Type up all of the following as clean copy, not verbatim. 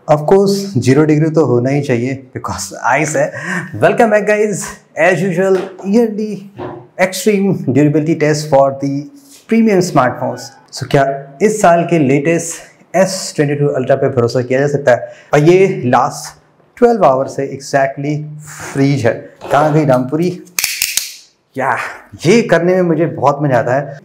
Of course 0 degree तो होना ही चाहिए बिकॉज आइस है। Welcome back guys, as usual yearly extreme durability test for the premium smartphones. So क्या इस साल के लेटेस्ट S22 अल्ट्रा पे भरोसा किया जा सकता है? और ये लास्ट 12 आवर से एग्जैक्टली फ्रीज है। कहाँ गई रामपुरी? क्या ये करने में मुझे बहुत मजा आता है।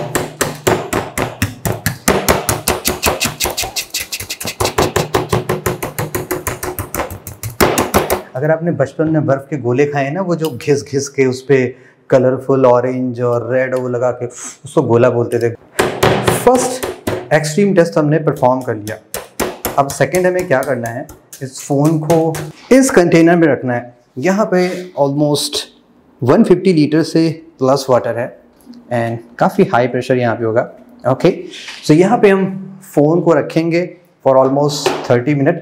अगर आपने बचपन में बर्फ के गोले खाए ना, वो जो घिस घिस के उस पर कलरफुल ऑरेंज और रेड वो लगा के उसको गोला बोलते थे। फर्स्ट एक्सट्रीम टेस्ट हमने परफॉर्म कर लिया। अब सेकंड हमें क्या करना है, इस फ़ोन को इस कंटेनर में रखना है। यहाँ पे ऑलमोस्ट 150 लीटर से प्लस वाटर है एंड काफ़ी हाई प्रेशर यहाँ पे होगा। ओके, सो यहाँ पे हम फ़ोन को रखेंगे फॉर ऑलमोस्ट 30 मिनट।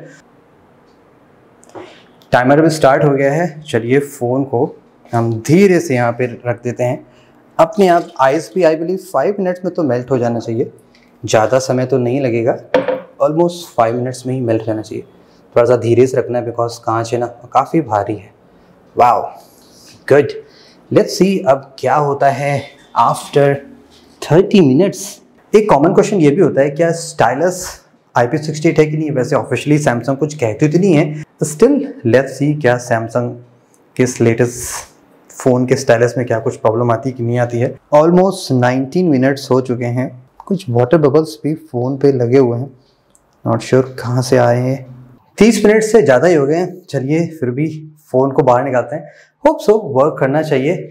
टाइमर भी स्टार्ट हो गया है। चलिए फ़ोन को हम धीरे से यहाँ पे रख देते हैं। अपने आप आइस भी आई बिलीव 5 मिनट्स में तो मेल्ट हो जाना चाहिए। ज़्यादा समय तो नहीं लगेगा, ऑलमोस्ट 5 मिनट्स में ही मेल्ट जाना चाहिए। थोड़ा सा धीरे से रखना है बिकॉज कांच है ना, काफ़ी भारी है। Wow, good. लेट्स सी अब क्या होता है आफ्टर 30 मिनट्स। एक कॉमन क्वेश्चन ये भी होता है, क्या स्टाइलस IP68 है कि नहीं? वैसे ऑफिशियली सैमसंग कुछ कहती तो नहीं है, स्टिल लेट्स सी क्या सैमसंग किस लेटेस्ट फ़ोन के स्टाइलस में क्या कुछ प्रॉब्लम आती है कि नहीं आती है। ऑलमोस्ट 19 मिनट्स हो चुके हैं। कुछ वाटर बबल्स भी फ़ोन पे लगे हुए हैं, नॉट श्योर कहाँ से आए हैं। 30 मिनट से ज़्यादा ही हो गए हैं। चलिए फिर भी फ़ोन को बाहर निकालते हैं। होप सो वर्क करना चाहिए।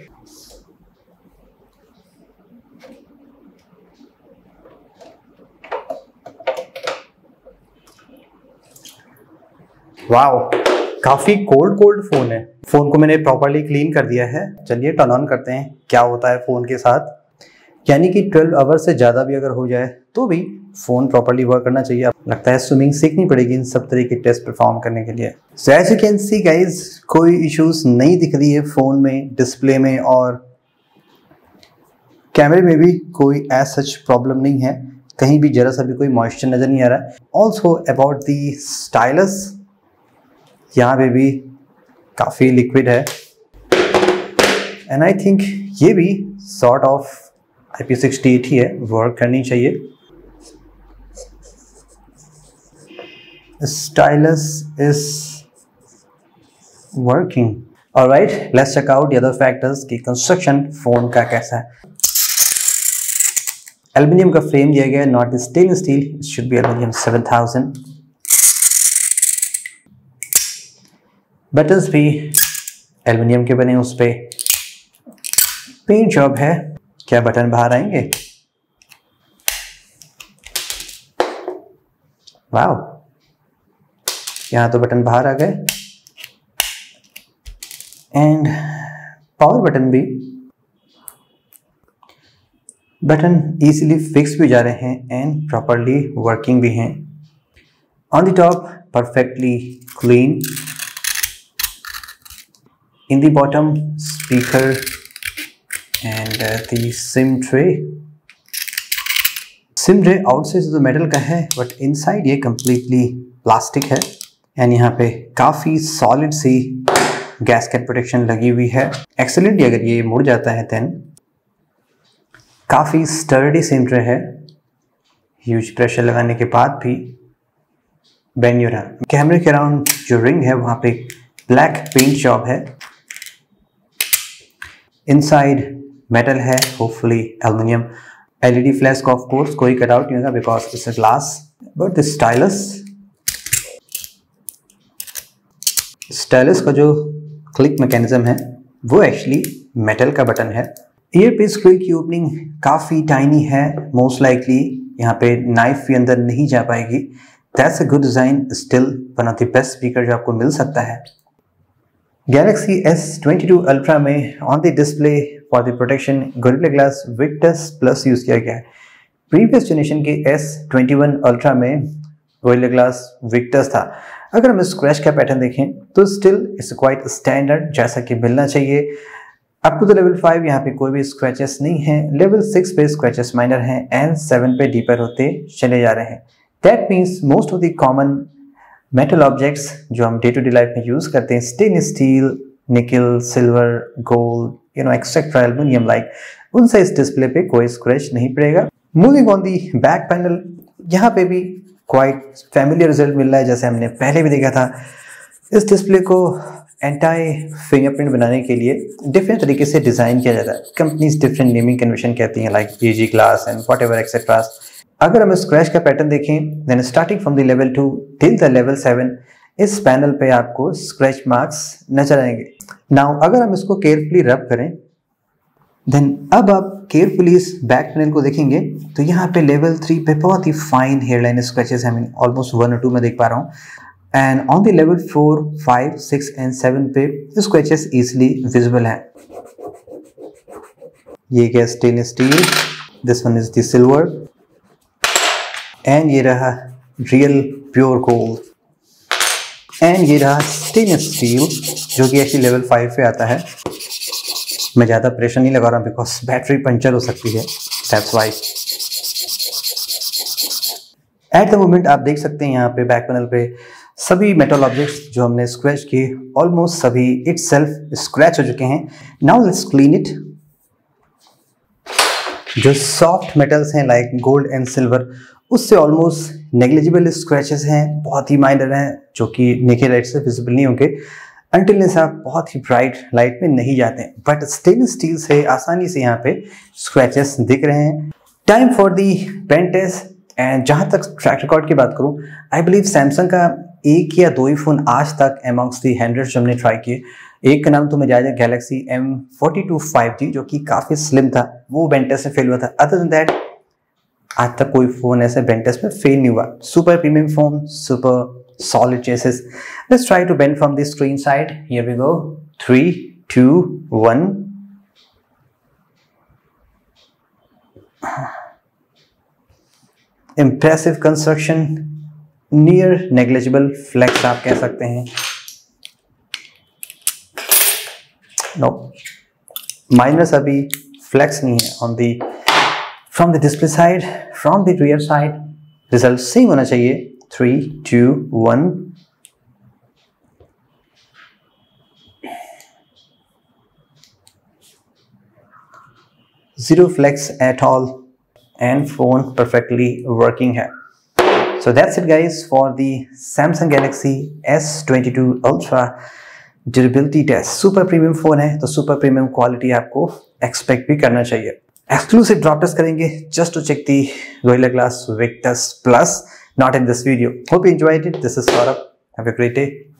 वाओ, काफ़ी कोल्ड फ़ोन है। फ़ोन को मैंने प्रॉपरली क्लीन कर दिया है। चलिए टर्न ऑन करते हैं क्या होता है फ़ोन के साथ। यानी कि 12 आवर से ज़्यादा भी अगर हो जाए तो भी फ़ोन प्रॉपरली वर्क करना चाहिए। लगता है स्विमिंग सीखनी पड़ेगी इन सब तरह के टेस्ट परफॉर्म करने के लिए। So as you can see guys, कोई इश्यूज नहीं दिख रही है फ़ोन में, डिस्प्ले में और कैमरे में भी कोई एज सच प्रॉब्लम नहीं है। कहीं भी जरा सा भी कोई मॉइस्चर नज़र नहीं आ रहा है। ऑल्सो अबाउट दी स्टाइलस, यहाँ पे भी काफ़ी लिक्विड है एंड आई थिंक ये भी सॉर्ट ऑफ IP68 ही है, वर्क करनी चाहिए। Stylus is working. Alright, let's check out the other factors कि कंस्ट्रक्शन फोन का कैसा है। एल्युमिनियम का फ्रेम दिया गया है, not stainless steel, it should be aluminium 7000। Buttons भी एल्युमिनियम के बने, उस पे पेंट जॉब है। क्या बटन बाहर आएंगे? वाओ, यहाँ तो बटन बाहर आ गए एंड पावर बटन भी। बटन इजीली फिक्स भी जा रहे हैं एंड प्रॉपरली वर्किंग भी हैं। On the top perfectly clean. In the bottom, speaker and the SIM tray. SIM tray outside से तो मेटल का है बट इनसाइड ये completely प्लास्टिक है एंड यहाँ पे काफ़ी सॉलिड सी गैसकेट प्रोटेक्शन लगी हुई है। एक्सेलेंटली अगर ये मुड़ जाता है देन काफ़ी स्टर्डी SIM tray है। ह्यूज प्रेशर लगाने के बाद भी बेंड नहीं हो रहा। कैमरे के अराउंड जो रिंग है वहाँ पे ब्लैक पेंट जॉब है। इनसाइड मेटल है, होपफुली एल्युमिनियम। LED फ्लैश का ऑफ कोर्स कोई कटआउट नहीं होगा because it's a glass. But the stylus का जो क्लिक मैकेनिज्म है वो एक्चुअली मेटल का बटन है। ईयरपीस क्लिक की ओपनिंग काफ़ी टाइनी है, मोस्ट लाइकली यहाँ पे नाइफ भी अंदर नहीं जा पाएगी। That's a good design, still one of the best speaker जो आपको मिल सकता है। Galaxy S22 Ultra में on the display for the protection Gorilla Glass Victus plus use किया गया है। प्रीवियस जनरेशन के S21 Ultra में गोरिल्ला ग्लास विक्टस था। अगर हम स्क्रैच का पैटर्न देखें तो स्टिल इट्स क्वाइट स्टैंडर्ड जैसा कि मिलना चाहिए। अप टू द लेवल 5 यहाँ पे कोई भी स्क्रैचेस नहीं है। लेवल 6 पे स्क्रैचेस माइनर हैं एंड 7 पे डीपर होते चले जा रहे हैं। That means most of the common metal objects जो हम डे टू डे लाइफ में यूज करते हैं, stainless steel, nickel, silver, gold, etcetera, aluminium like, उनसे इस डिस्प्ले पे कोई स्क्रैच नहीं पड़ेगा। Moving on the back panel, यहाँ पे भी क्वाइट फैमिलियर रिजल्ट मिल रहा है, जैसे हमने पहले भी देखा था। इस डिस्प्ले को एंटी फिंगरप्रिंट बनाने के लिए डिफरेंट तरीके से डिज़ाइन किया जाता है। कंपनीज डिफरेंट नेमिंग कन्वेंशन कहती हैं, like AG glass and whatever etcetera. अगर हम स्क्रैच का पैटर्न देखें, then starting from the level 2 till the level 7, इस पैनल पे आपको स्क्रैच मार्क्स नजर आएंगे। नाउ अगर हम इसको केयरफुली रब करें, देन अब आप केयरफुली इस बैक पैनल को देखेंगे तो यहाँ पे लेवल 3 पे बहुत ही फाइन हेयरलाइन स्क्रैचेस हैं, ऑलमोस्ट 1 और 2 में देख पा रहा हूँ। And on the level 4, 5, 6 and 7 पे स्क्रैचेस इजिली विजिबल हैं। ये क्या stainless steel, this one is the silver, and ये रहा रियल प्योर गोल्ड, एंड ये रहा स्टेनलेस स्टील जो कि एक्चुअली लेवल 5 पे आता है। मैं ज़्यादा प्रेशर नहीं लगा रहा हूँ बिकॉज बैटरी पंचर हो सकती है, that's why. At the moment आप देख सकते हैं यहाँ पे बैक पैनल पे सभी मेटल ऑब्जेक्ट्स जो हमने स्क्रैच किए, ऑलमोस्ट सभी इटसेल्फ स्क्रैच हो चुके हैं। Now let's clean it. जो सॉफ्ट मेटल्स हैं लाइक गोल्ड एंड सिल्वर, उससे ऑलमोस्ट नेग्लिजिबल स्क्रैचेस हैं, बहुत ही माइनर हैं, जो कि नेकेड लाइट से विजिबल नहीं होंगे अनटिल आप बहुत ही ब्राइट लाइट में नहीं जाते हैं। बट स्टेनलेस स्टील से आसानी से यहाँ पे स्क्रैचेस दिख रहे हैं। Time for the pen test. And जहाँ तक ट्रैक रिकॉर्ड की बात करूँ, आई बिलीव सैमसंग का 1 या 2 ही फ़ोन आज तक अमॉन्ग्स दी 100 जो हमने ट्राई किए, एक का नाम तो मैं याद है, गैलेक्सी M42 5G, जो कि काफ़ी स्लिम था, वो बेन टेस्ट में फेल हुआ था। अदर देन दैट आज तक कोई फ़ोन ऐसे बेन टेस्ट में फेल नहीं हुआ। Super premium phone, super solid chases. Let's try to bend from the screen side. Here we go. 3, 2, 1. Impressive construction, near negligible flex आप कह सकते हैं। No, minus अभी flex नहीं है on the from the display side, from the rear side result same होना चाहिए। 3, 2, 1. Zero flex at all, and phone perfectly working है। So that's it guys for the Samsung Galaxy S22 Ultra durability test। Super premium phone है तो super premium quality आपको expect भी करना चाहिए। Exclusive drop test करेंगे just to check the Gorilla Glass Victus Plus, not in this video. Hope you enjoyed it. This is Saurabh. Have a great day.